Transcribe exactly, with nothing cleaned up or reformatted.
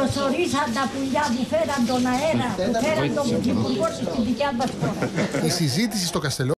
καλωσορίσαν τα πουλιά που φέραν τον αέρα, που φέραν τον υπουργό στην δικιά μας χώρα. Η συζήτηση στο Καστελό